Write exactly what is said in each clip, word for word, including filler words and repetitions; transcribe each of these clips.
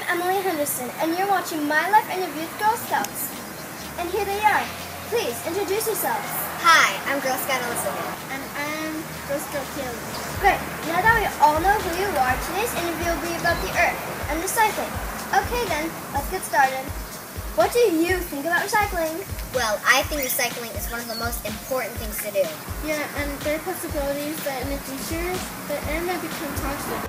I'm Emily Henderson, and you're watching My Life Interview with Girl Scouts. And here they are. Please, introduce yourselves. Hi, I'm Girl Scout Elizabeth. And I'm Girl Scout Kaylee. Great. Now that we all know who you are, today's interview will be about the Earth and recycling. Okay then, let's get started. What do you think about recycling? Well, I think recycling is one of the most important things to do. Yeah, and there are possibilities that in the future, the air might become toxic.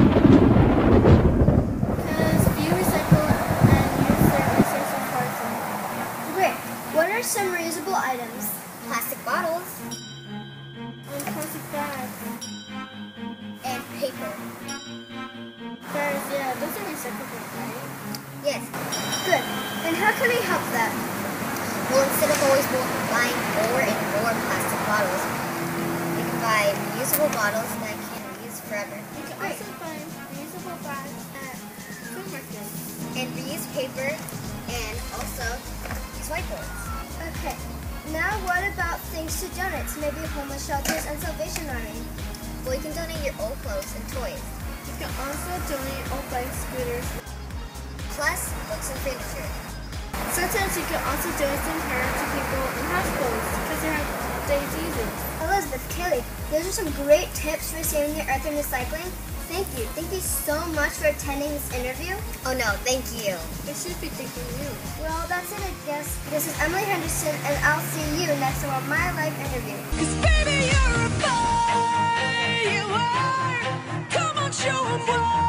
Because few recycle and use their resources wisely. Great. What are some reusable items? Plastic bottles. And plastic bags. And paper. Bags, yeah, those are recyclable, right? Yes. Good. And how can we help that? Well, instead of always buying more and more plastic bottles, we can buy reusable bottles that can be used forever. You can also buy reusable bags at supermarkets. And reuse paper, and also use whiteboards. Okay. Now what about things to donate to maybe homeless shelters and Salvation Army? Well, you can donate your old clothes and toys. You can also donate old bikes, scooters, plus books and furniture. Sometimes you can also donate some hair to people in hospitals because they have diseases. Elizabeth, Kelly, those are some great tips for saving the earth and recycling. Thank you. Thank you so much for attending this interview. Oh no, thank you. I should be thanking you. Well, that's it, I guess. This is Emily Henderson, and I'll see you next time on My Life Interview. 'Cause baby, you're a boy, you are. Come on, show 'em why.